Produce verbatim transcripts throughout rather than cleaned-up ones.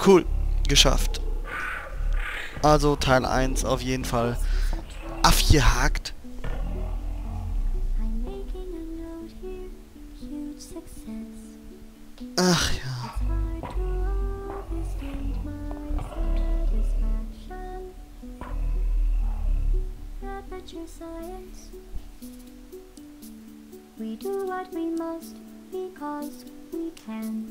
Cool. Geschafft. Also Teil eins auf jeden Fall abgehakt. Ach ja. We do what we must because we can.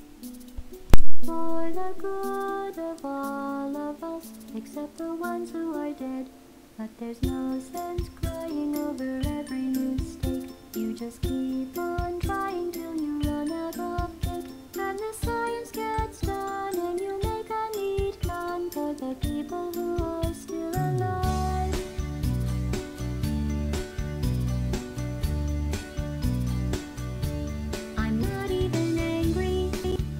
For the good of all of us, except the ones who are dead. But there's no sense crying over every mistake. You just keep on trying till you run out of cake. And the science gets done and you make a neat plan for the people who are still alive. I'm not even angry.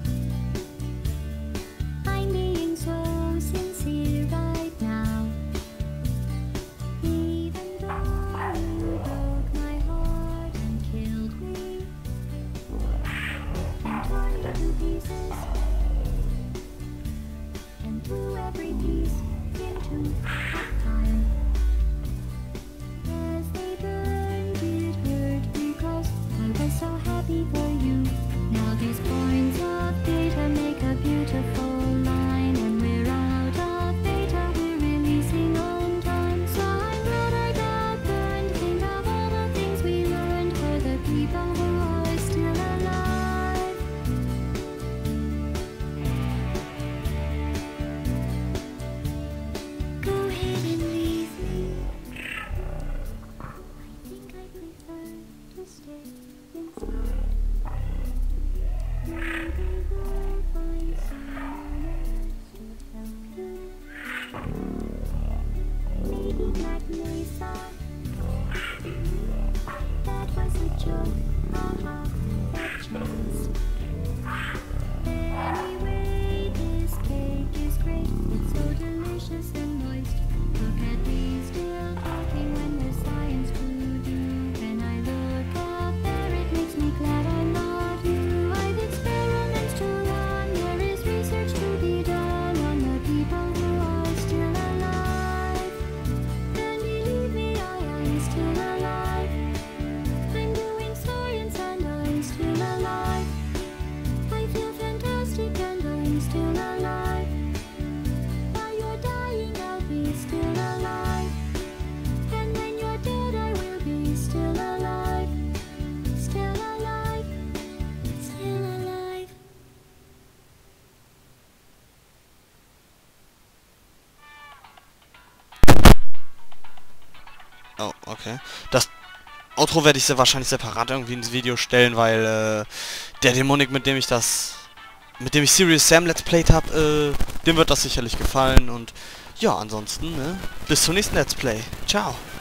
I'm being so sincere right now. Even though you broke my heart and killed me and torn me to pieces and threw every piece into a pile. As they burned, it hurt because I was so happy for you. Now these points of data make a beautiful line, and we're out of data, we're releasing on time. So I'm glad I got burned. Think of all the things we learned for the people who are still alive. Go ahead and leave me. I think I prefer to stay inside. Maybe we'll find someone else to help you. Maybe Black Mesa. That was a joke. Haha, that chance. Anyway, this cake is great. It's so delicious and moist. Look at me still talking when there's science to do. When I look out there, it makes me glad I'm not you. I've experiments to run. There is research to be done on the people who are still alive. And believe me, I am still alive. I'm doing science and I'm still alive. I feel fantastic and I'm still alive. While you're dying, I'll be still alive. And when you're dead, I will be still alive. Still alive. Still alive. Oh, okay. Das Outro werde ich sehr wahrscheinlich separat irgendwie ins Video stellen, weil äh, der Dämonik, mit dem ich das, mit dem ich Serious Sam Let's Played habe, äh, dem wird das sicherlich gefallen. Und ja, ansonsten, ne, bis zum nächsten Let's Play. Ciao.